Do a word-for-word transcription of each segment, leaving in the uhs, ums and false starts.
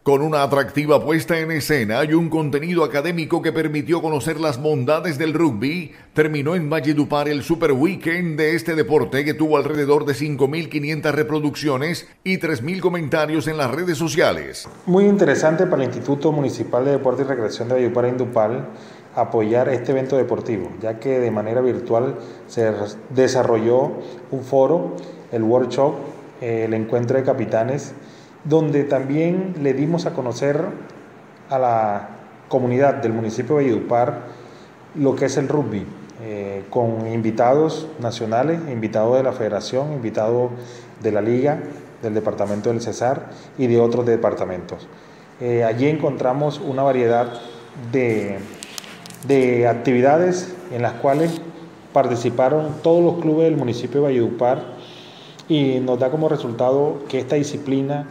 Con una atractiva puesta en escena y un contenido académico que permitió conocer las bondades del rugby, terminó en Valledupar el Super Weekend de este deporte que tuvo alrededor de cinco mil quinientas reproducciones y tres mil comentarios en las redes sociales. Muy interesante para el Instituto Municipal de Deporte y Recreación de Valledupar e Indupal apoyar este evento deportivo, ya que de manera virtual se desarrolló un foro, el workshop, el encuentro de capitanes, donde también le dimos a conocer a la comunidad del municipio de Valledupar lo que es el rugby, eh, con invitados nacionales, invitados de la federación, invitados de la liga, del departamento del Cesar y de otros departamentos. Eh, allí encontramos una variedad de, de actividades en las cuales participaron todos los clubes del municipio de Valledupar y nos da como resultado que esta disciplina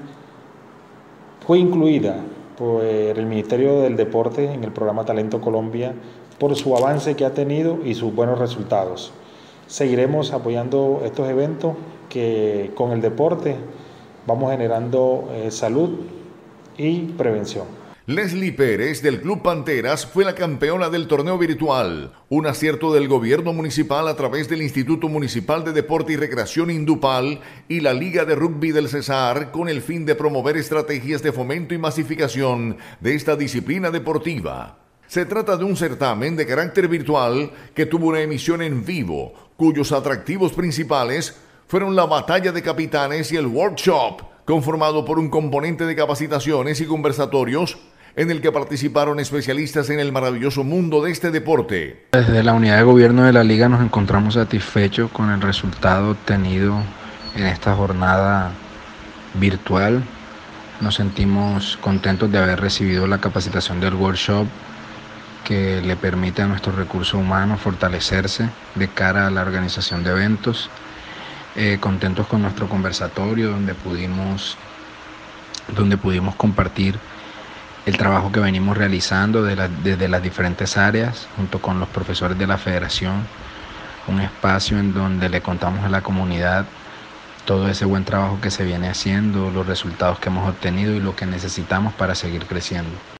fue incluida por el Ministerio del Deporte en el programa Talento Colombia por su avance que ha tenido y sus buenos resultados. Seguiremos apoyando estos eventos que con el deporte vamos generando eh, salud y prevención. Leslie Pérez del Club Panteras fue la campeona del torneo virtual, un acierto del gobierno municipal a través del Instituto Municipal de Deporte y Recreación Indupal y la Liga de Rugby del Cesar con el fin de promover estrategias de fomento y masificación de esta disciplina deportiva. Se trata de un certamen de carácter virtual que tuvo una emisión en vivo, cuyos atractivos principales fueron la batalla de capitanes y el workshop, conformado por un componente de capacitaciones y conversatorios en el que participaron especialistas en el maravilloso mundo de este deporte. Desde la unidad de gobierno de la Liga nos encontramos satisfechos con el resultado obtenido en esta jornada virtual. Nos sentimos contentos de haber recibido la capacitación del workshop que le permite a nuestros recursos humanos fortalecerse de cara a la organización de eventos. Eh, contentos con nuestro conversatorio donde pudimos, donde pudimos compartir el trabajo que venimos realizando de la, desde las diferentes áreas junto con los profesores de la federación, un espacio en donde le contamos a la comunidad todo ese buen trabajo que se viene haciendo, los resultados que hemos obtenido y lo que necesitamos para seguir creciendo.